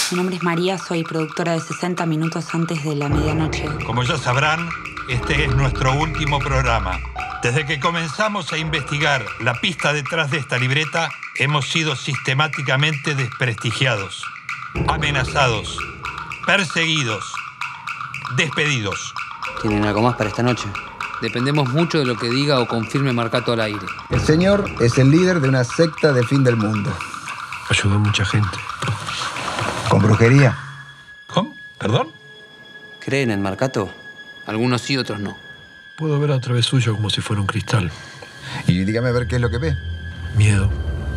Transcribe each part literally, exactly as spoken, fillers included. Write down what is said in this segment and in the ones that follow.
Mi nombre es María, soy productora de sesenta minutos antes de la medianoche. Como ya sabrán, este es nuestro último programa. Desde que comenzamos a investigar la pista detrás de esta libreta, hemos sido sistemáticamente desprestigiados, amenazados, perseguidos, despedidos. ¿Tienen algo más para esta noche? Dependemos mucho de lo que diga o confirme Marcato al aire. El señor es el líder de una secta de fin del mundo. Ayudó a mucha gente. ¿Con brujería? ¿Cómo? ¿Perdón? ¿Creen en Marcato? Algunos sí, otros no. Puedo ver a través suyo como si fuera un cristal. Y dígame a ver qué es lo que ve. Miedo.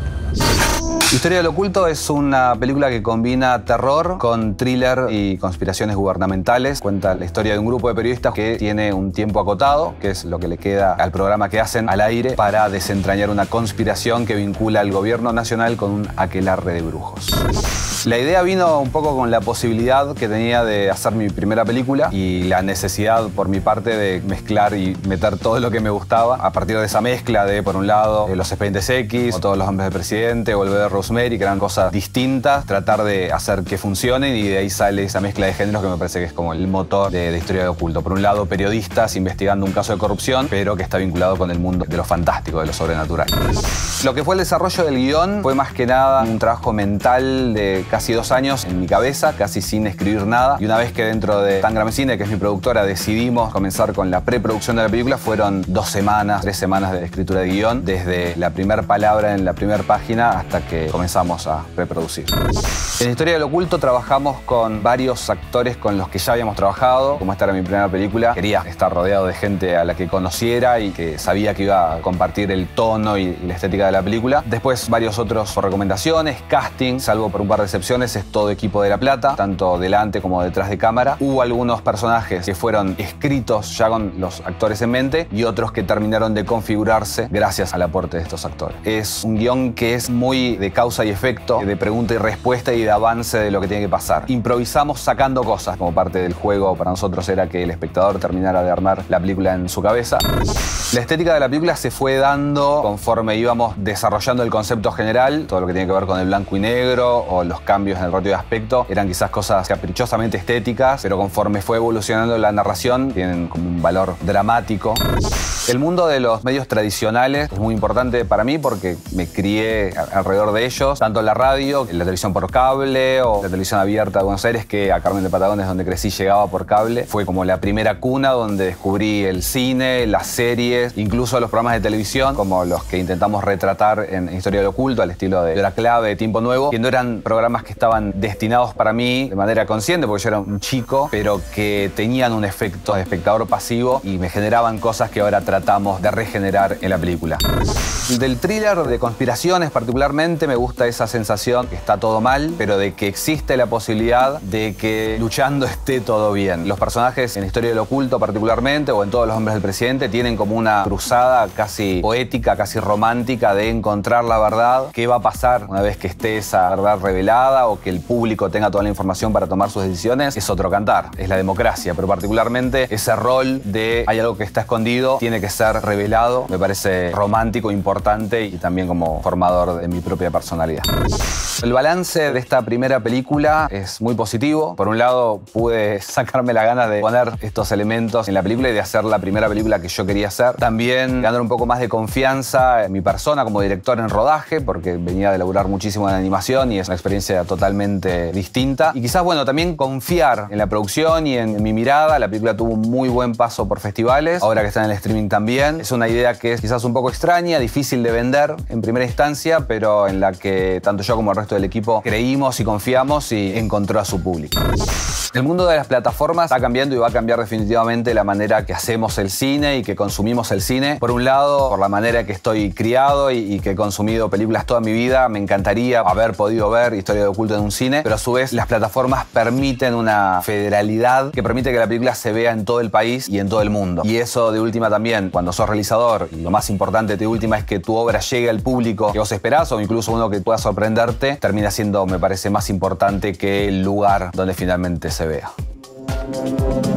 Historia del Oculto es una película que combina terror con thriller y conspiraciones gubernamentales. Cuenta la historia de un grupo de periodistas que tiene un tiempo acotado, que es lo que le queda al programa que hacen al aire, para desentrañar una conspiración que vincula al gobierno nacional con un aquelarre de brujos. La idea vino un poco con la posibilidad que tenía de hacer mi primera película y la necesidad por mi parte de mezclar y meter todo lo que me gustaba a partir de esa mezcla de, por un lado, Los Expedientes X, o Todos los Hombres del Presidente, o El Bebé de Rosemary, que eran cosas distintas, tratar de hacer que funcionen, y de ahí sale esa mezcla de géneros que me parece que es como el motor de, de Historia del Oculto. Por un lado, periodistas investigando un caso de corrupción, pero que está vinculado con el mundo de lo fantástico, de lo sobrenatural. Lo que fue el desarrollo del guión fue más que nada un trabajo mental de casi dos años en mi cabeza, casi sin escribir nada. Y una vez que dentro de Tangram Cine, que es mi productora, decidimos comenzar con la preproducción de la película, fueron dos semanas, tres semanas de escritura de guión, desde la primera palabra en la primera página hasta que comenzamos a preproducir. En Historia del Oculto trabajamos con varios actores con los que ya habíamos trabajado. Como esta era mi primera película, quería estar rodeado de gente a la que conociera y que sabía que iba a compartir el tono y la estética de la película. Después varios otros por recomendaciones, casting, salvo por un par de excepciones, es todo equipo de La Plata, tanto delante como detrás de cámara. Hubo algunos personajes que fueron escritos ya con los actores en mente y otros que terminaron de configurarse gracias al aporte de estos actores. Es un guión que es muy de causa y efecto, de pregunta y respuesta y de avance de lo que tiene que pasar. Improvisamos sacando cosas, como parte del juego para nosotros era que el espectador terminara de armar la película en su cabeza. La estética de la película se fue dando conforme íbamos desarrollando el concepto general. Todo lo que tiene que ver con el blanco y negro o los cambios en el ratio de aspecto eran quizás cosas caprichosamente estéticas, pero conforme fue evolucionando la narración tienen como un valor dramático. El mundo de los medios tradicionales es muy importante para mí porque me crié alrededor de ellos, tanto en la radio, en la televisión por cable o la televisión abierta de Buenos Aires, que a Carmen de Patagones, donde crecí, llegaba por cable. Fue como la primera cuna donde descubrí el cine, las series, incluso los programas de televisión, como los que intentamos retratar en Historia del Oculto, al estilo de Hora Clave, de Tiempo Nuevo, que no eran programas que estaban destinados para mí de manera consciente, porque yo era un chico, pero que tenían un efecto de espectador pasivo y me generaban cosas que ahora tratamos de regenerar en la película. Del thriller de conspiraciones particularmente me gusta esa sensación que está todo mal, pero de que existe la posibilidad de que luchando esté todo bien. Los personajes en Historia del Oculto particularmente, o en Todos los Hombres del Presidente, tienen como una cruzada casi poética, casi romántica de encontrar la verdad. ¿Qué va a pasar una vez que esté esa verdad revelada o que el público tenga toda la información para tomar sus decisiones? Es otro cantar, es la democracia, pero particularmente ese rol de hay algo que está escondido, tiene que ser revelado, me parece romántico, importante y también como formador de mi propia personalidad. El balance de esta primera película es muy positivo. Por un lado, pude sacarme las ganas de poner estos elementos en la película y de hacer la primera película que yo quería hacer. También ganar un poco más de confianza en mi persona como director en rodaje, porque venía de laburar muchísimo en animación y es una experiencia totalmente distinta. Y quizás, bueno, también confiar en la producción y en mi mirada. La película tuvo un muy buen paso por festivales, ahora que está en el streaming también. Es una idea que es quizás un poco extraña, difícil de vender en primera instancia, pero en la que tanto yo como el resto del equipo creímos y confiamos y encontró a su público. El mundo de las plataformas está cambiando y va a cambiar definitivamente la manera que hacemos el cine y que consumimos el cine. Por un lado, por la manera que estoy criado y, y que he consumido películas toda mi vida, me encantaría haber podido ver Historia del Oculto en un cine, pero a su vez las plataformas permiten una federalidad que permite que la película se vea en todo el país y en todo el mundo. Y eso de última también, cuando sos realizador, y lo más importante de última es que tu obra llegue al público que vos esperás o incluso uno que pueda sorprenderte, termina siendo, me parece, más importante que el lugar donde finalmente se vea.